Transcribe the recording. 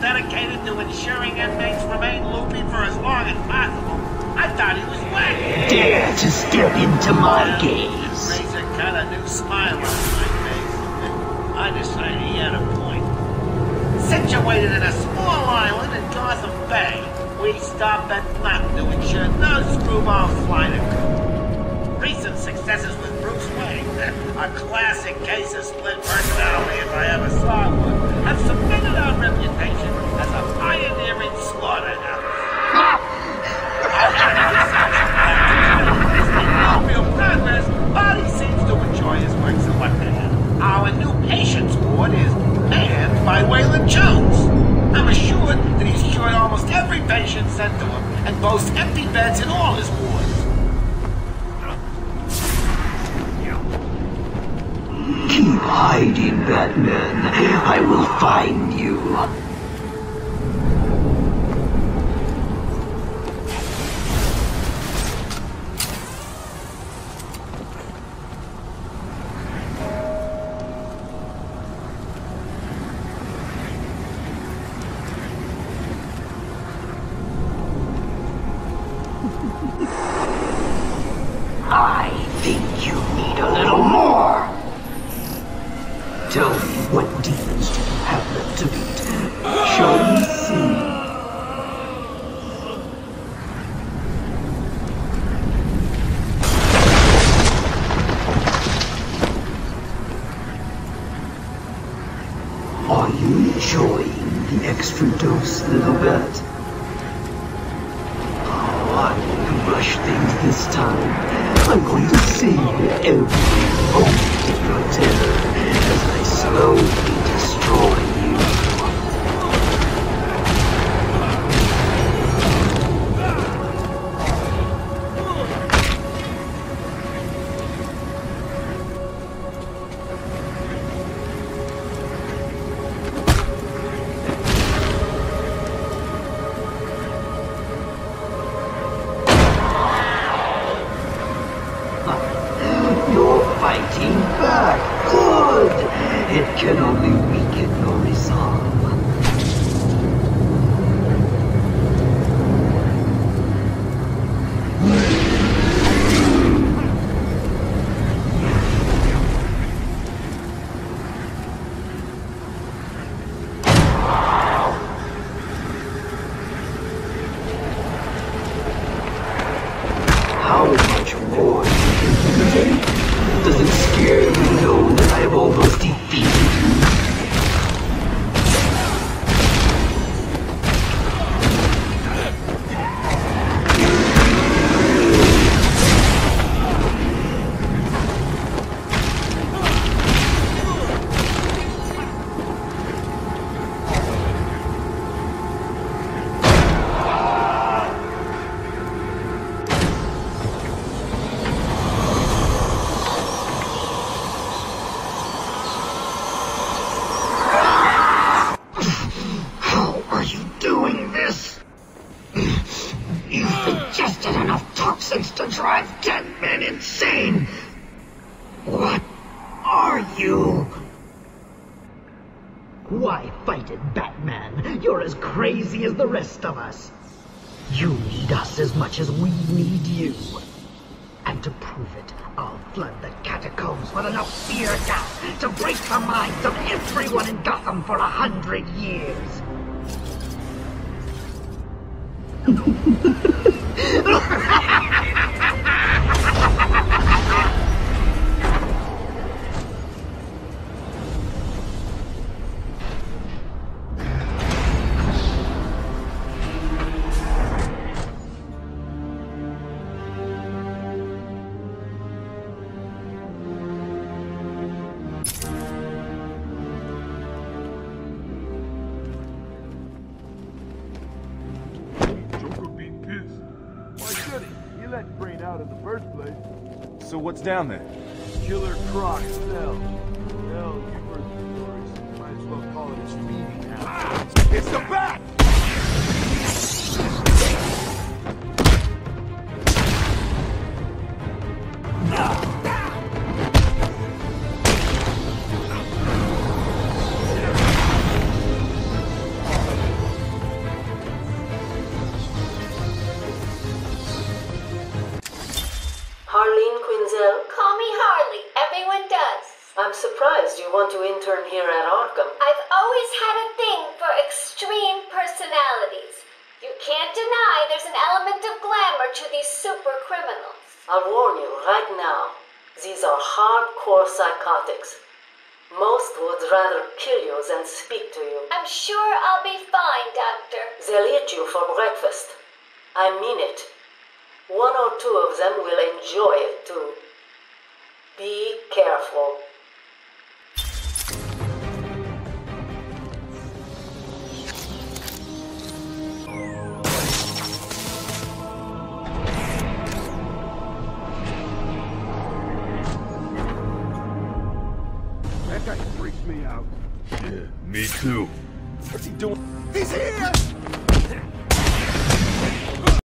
dedicated to ensuring inmates remain loopy for as long as possible. I thought he was wacky. Dare to step into my gaze. Razor cut a new smile on my face. I decided he had a point. Situated in a small island in Gotham Bay, we stopped at nothing to ensure no screwball flight occurred. Recent successes with Bruce Wayne, a classic case of split personality if I ever saw one, have cemented our reputation as a pioneering slaughterhouse. No real progress, but he seems to enjoy his work, so what the hell? Our new patients ward is manned by Waylon Jones. I'm assured that he's cured almost every patient sent to him and boasts empty beds in all his wards. Keep hiding, Batman. I will find you. I think you need a little more. Tell me, what demons do you have left to beat? Shall we see? Are you enjoying the extra dose, little bat? Oh, I won't rush things this time. I'm going to save every moment of your terror as I slowly destroy you. Fighting back. Good. It can only weaken your resolve. How much more do you can take? Does it scare you to know that I have almost defeated you? You've ingested enough toxins to drive 10 men insane! What are you? Why fight it, Batman? You're as crazy as the rest of us. You need us as much as we need you. And to prove it, I'll flood the catacombs with enough fear gas to break the minds of everyone in Gotham for 100 years. He let Brain out in the first place. So what's down there? Killer Croc, hell. Hell, you've heard the stories. Might as well call it his feeding house. It's the Bat! Asylum here at Arkham. I've always had a thing for extreme personalities. You can't deny there's an element of glamour to these super criminals. I'll warn you right now, these are hardcore psychotics. Most would rather kill you than speak to you. I'm sure I'll be fine, Doctor. They'll eat you for breakfast. I mean it. 1 or 2 of them will enjoy it too. Be careful. That guy freaks me out. Yeah, me too. What's he doing? He's here!